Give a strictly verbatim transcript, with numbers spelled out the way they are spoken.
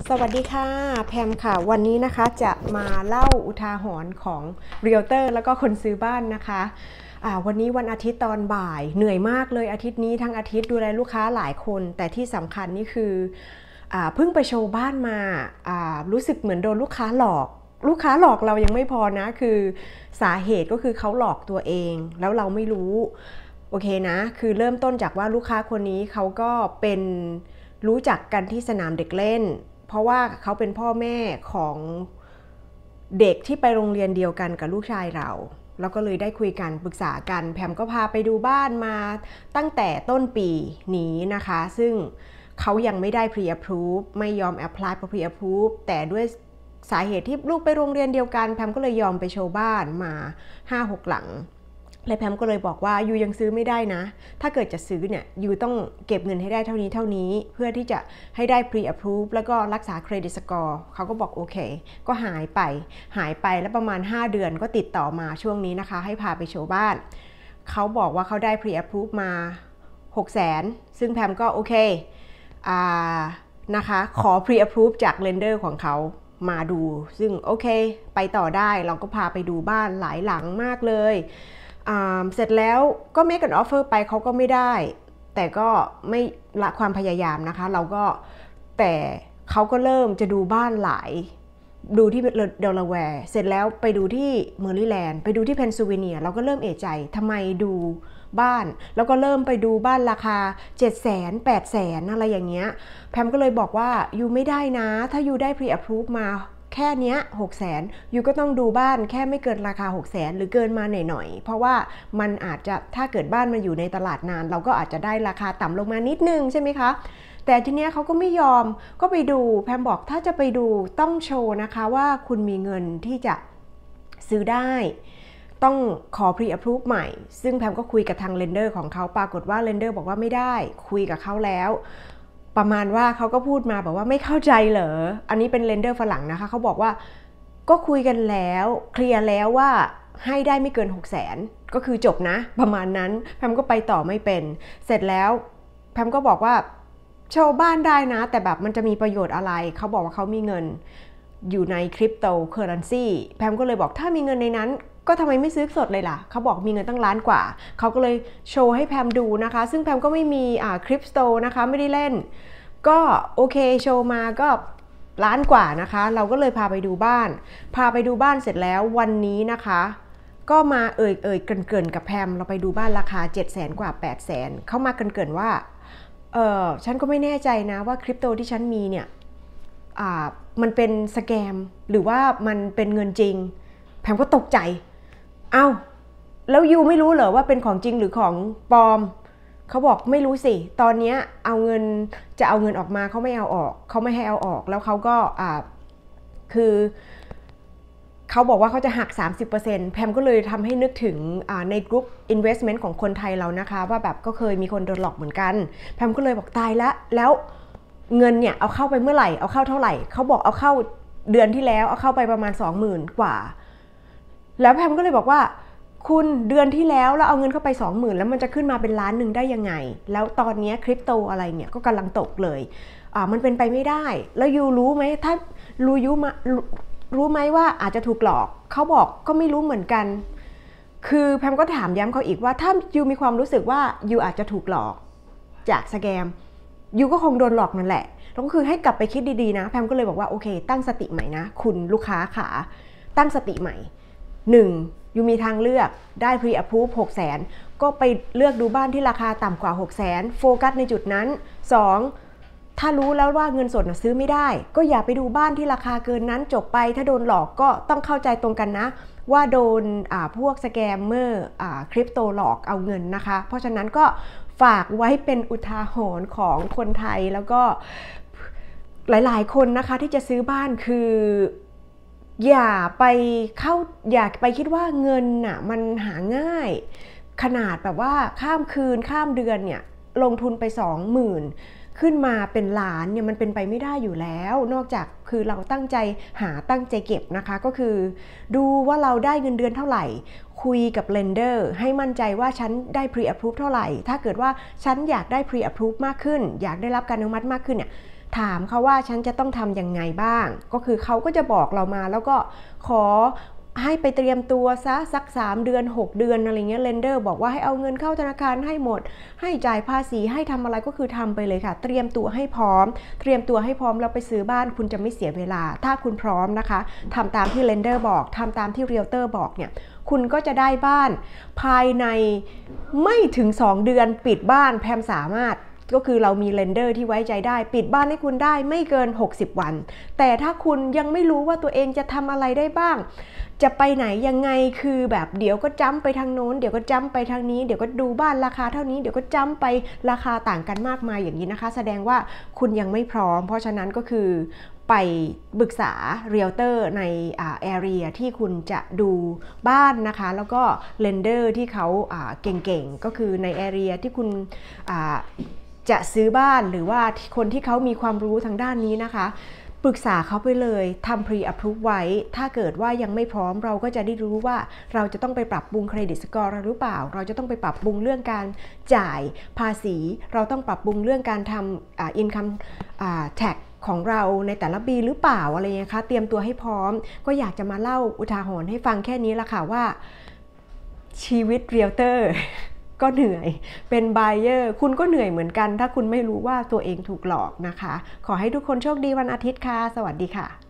สวัสดีค่ะแพมค่ะวันนี้นะคะจะมาเล่าอุทาหรณ์ของเรียลเตอร์แล้วก็คนซื้อบ้านนะคะวันนี้วันอาทิตย์ตอนบ่ายเหนื่อยมากเลยอาทิตย์นี้ทั้งอาทิตย์ดูแลลูกค้าหลายคนแต่ที่สำคัญนี่คือเพิ่งไปโชว์บ้านมารู้สึกเหมือนโดนลูกค้าหลอกลูกค้าหลอกเรายังไม่พอนะคือสาเหตุก็คือเขาหลอกตัวเองแล้วเราไม่รู้โอเคนะคือเริ่มต้นจากว่าลูกค้าคนนี้เขาก็เป็นรู้จักกันที่สนามเด็กเล่นเพราะว่าเขาเป็นพ่อแม่ของเด็กที่ไปโรงเรียนเดียวกันกับลูกชายเราแล้วก็เลยได้คุยกันปรึกษากันแพมก็พาไปดูบ้านมาตั้งแต่ต้นปีนี้นะคะซึ่งเขายังไม่ได้ pre-approve ไม่ยอม apply for pre-approve แต่ด้วยสาเหตุที่ลูกไปโรงเรียนเดียวกันแพมก็เลยยอมไปโชว์บ้านมา ห้าหก หลังและแพมก็เลยบอกว่ายูยังซื้อไม่ได้นะถ้าเกิดจะซื้อเนี่ยยูต้องเก็บเงินให้ได้เท่านี้เท่านี้เพื่อที่จะให้ได้ pre-approve แล้วก็รักษาเครดิตสกอร์เขาก็บอกโอเคก็หายไปหายไปแล้วประมาณห้าเดือนก็ติดต่อมาช่วงนี้นะคะให้พาไปโชว์บ้านเขาบอกว่าเขาได้ pre-approve มา หกแสน ซึ่งแพมก็โอเคอ่านะคะขอ pre-approve จาก lender ของเขามาดูซึ่งโอเคไปต่อได้เราก็พาไปดูบ้านหลายหลังมากเลยเสร็จแล้วก็ make an offer ไปเขาก็ไม่ได้แต่ก็ไม่ละความพยายามนะคะเราก็แต่เขาก็เริ่มจะดูบ้านหลายดูที่เดลาแวร์เสร็จแล้วไปดูที่เมอริแลนด์ไปดูที่เพนซิลเวเนียเราก็เริ่มเอะใจทำไมดูบ้านแล้วก็เริ่มไปดูบ้านราคา เจ็ดแสน แปดแสน อะไรอย่างเงี้ยแพมก็เลยบอกว่ายูไม่ได้นะถ้ายูได้ pre-approve มาแค่เนี้ย หกแสน ยูก็ต้องดูบ้านแค่ไม่เกินราคา หกแสน หรือเกินมาหน่อยๆเพราะว่ามันอาจจะถ้าเกิดบ้านมันอยู่ในตลาดนานเราก็อาจจะได้ราคาต่ำลงมานิดนึงใช่ไหมคะแต่ทีเนี้ยเขาก็ไม่ยอมก็ไปดูแพมบอกถ้าจะไปดูต้องโชว์นะคะว่าคุณมีเงินที่จะซื้อได้ต้องขอ pre-approve ใหม่ซึ่งแพมก็คุยกับทาง lender ของเขาปรากฏว่า lender บอกว่าไม่ได้คุยกับเขาแล้วประมาณว่าเขาก็พูดมาบอกว่าไม่เข้าใจเหรออันนี้เป็น lender ฝรั่งนะคะเขาบอกว่าก็คุยกันแล้วเคลียร์แล้วว่าให้ได้ไม่เกิน หกแสน ก็คือจบนะประมาณนั้นแพมก็ไปต่อไม่เป็นเสร็จแล้วแพมก็บอกว่าโชว์บ้านได้นะแต่แบบมันจะมีประโยชน์อะไรเขาบอกว่าเขามีเงินอยู่ในคริปโตเคอเรนซีแพมก็เลยบอกถ้ามีเงินในนั้นก็ทำไมไม่ซื้อสดเลยล่ะเขาบอกมีเงินตั้งล้านกว่าเขาก็เลยโชว์ให้แพมดูนะคะซึ่งแพมก็ไม่มีอ่าคริปโตนะคะไม่ได้เล่นก็โอเคโชว์มาก็ล้านกว่านะคะเราก็เลยพาไปดูบ้านพาไปดูบ้านเสร็จแล้ววันนี้นะคะก็มาเอ่ยเอ่ยเกินๆกับแพมเราไปดูบ้านราคา เจ็ดแสน กว่า แปดแสน เข้ามาเกินๆว่าเออฉันก็ไม่แน่ใจนะว่าคริปโตที่ฉันมีเนี่ยอ่ามันเป็นสแกมหรือว่ามันเป็นเงินจริงแพมก็ตกใจเอ้าแล้วยูไม่รู้เหรอว่าเป็นของจริงหรือของปลอมเขาบอกไม่รู้สิตอนนี้เอาเงินจะเอาเงินออกมาเขาไม่เอาออกเขาไม่ให้เอาออกแล้วเขาก็อ่าคือเขาบอกว่าเขาจะหัก สามสิบเปอร์เซ็นต์ แพมก็เลยทำให้นึกถึงในกลุ่ม investment ของคนไทยเรานะคะว่าแบบก็เคยมีคนโดนหลอกเหมือนกันแพมก็เลยบอกตายแล้วแล้วเงินเนี่ยเอาเข้าไปเมื่อไหร่เอาเข้าเท่าไหร่เขาบอกเอาเข้าเดือนที่แล้วเอาเข้าไปประมาณ สองหมื่น กว่าแล้วแพมก็เลยบอกว่าคุณเดือนที่แล้วแล้วเอาเงินเข้าไป สองหมื่น แล้วมันจะขึ้นมาเป็นล้านหนึ่งได้ยังไงแล้วตอนนี้คริปโตอะไรเนี่ยก็กำลังตกเลยอ่ามันเป็นไปไม่ได้แล้วยูรู้ไหมถ้ารู้ยูมารู้ไหมว่าอาจจะถูกหลอกเขาบอกก็ไม่รู้เหมือนกันคือแพมก็ถามย้ำเขาอีกว่าถ้ายูมีความรู้สึกว่ายูอาจจะถูกหลอกจากสแกมยูก็คงโดนหลอกนั่นแหละแล้วก็คือให้กลับไปคิดดีๆนะแพมก็เลยบอกว่าโอเคตั้งสติใหม่นะคุณลูกค้าขาตั้งสติใหม่หนึ่งยูมีทางเลือกได้ pre-approve หกแสน ก็ไปเลือกดูบ้านที่ราคาต่ำกว่า หกแสน โฟกัสในจุดนั้นสองถ้ารู้แล้วว่าเงินสดซื้อไม่ได้ก็อย่าไปดูบ้านที่ราคาเกินนั้นจบไปถ้าโดนหลอกก็ต้องเข้าใจตรงกันนะว่าโดนพวกสแกมเมอร์คริปโตหลอกเอาเงินนะคะเพราะฉะนั้นก็ฝากไว้เป็นอุทาหรณ์ของคนไทยแล้วก็หลายๆคนนะคะที่จะซื้อบ้านคืออย่าไปเข้าอย่าไปคิดว่าเงินน่ะมันหาง่ายขนาดแบบว่าข้ามคืนข้ามเดือนเนี่ยลงทุนไป สองหมื่น ขึ้นมาเป็นล้านเนี่ยมันเป็นไปไม่ได้อยู่แล้วนอกจากคือเราตั้งใจหาตั้งใจเก็บนะคะก็คือดูว่าเราได้เงินเดือนเท่าไหร่คุยกับ lender ให้มั่นใจว่าฉันได้ pre-approve เท่าไหร่ถ้าเกิดว่าฉันอยากได้ pre-approve มากขึ้นอยากได้รับการอนุมัติมากขึ้นเนี่ยถามเขาว่าฉันจะต้องทำยังไงบ้างก็คือเขาก็จะบอกเรามาแล้วก็ขอให้ไปเตรียมตัวซะสักสามเดือนหกเดือนอะไรเงี้ยเลนเดอร์บอกว่าให้เอาเงินเข้าธนาคารให้หมดให้จ่ายภาษีให้ทำอะไรก็คือทำไปเลยค่ะเตรียมตัวให้พร้อมเตรียมตัวให้พร้อมแล้วไปซื้อบ้านคุณจะไม่เสียเวลาถ้าคุณพร้อมนะคะทำตามที่เลนเดอร์บอกทำตามที่เรียลเตอร์บอกเนี่ยคุณก็จะได้บ้านภายในไม่ถึงสองเดือนปิดบ้านแพมสามารถก็คือเรามีเลนเดอร์ที่ไว้ใจได้ปิดบ้านให้คุณได้ไม่เกินหกสิบวันแต่ถ้าคุณยังไม่รู้ว่าตัวเองจะทำอะไรได้บ้างจะไปไหนยังไงคือแบบเดี๋ยวก็จ้ำไปทางโน้นเดี๋ยวก็จ้ำไปทางนี้เดี๋ยวก็ดูบ้านราคาเท่านี้เดี๋ยวก็จ้ำไปราคาต่างกันมากมายอย่างนี้นะคะแสดงว่าคุณยังไม่พร้อมเพราะฉะนั้นก็คือไปปรึกษาเรียลเตอร์ในอ่าแอเรียที่คุณจะดูบ้านนะคะแล้วก็เลนเดอร์ที่เขาอ่าเก่งๆก็คือในแอเรียที่คุณอ่าจะซื้อบ้านหรือว่าคนที่เขามีความรู้ทางด้านนี้นะคะปรึกษาเขาไปเลยทำ pre approve ไว้ถ้าเกิดว่ายังไม่พร้อมเราก็จะได้รู้ว่าเราจะต้องไปปรับปรุงเครดิตสกอร์หรือเปล่าเราจะต้องไปปรับปรุงเรื่องการจ่ายภาษีเราต้องปรับปรุงเรื่องการทำ uh, income uh, tax ของเราในแต่ละปีหรือเปล่าอะไรเงี้ยคะเตรียมตัวให้พร้อมก็อยากจะมาเล่าอุทาหรณ์ให้ฟังแค่นี้ละค่ะว่าชีวิตเรียลเตอร์ก็เหนื่อยเป็นไบเออร์คุณก็เหนื่อยเหมือนกันถ้าคุณไม่รู้ว่าตัวเองถูกหลอกนะคะขอให้ทุกคนโชคดีวันอาทิตย์ค่ะสวัสดีค่ะ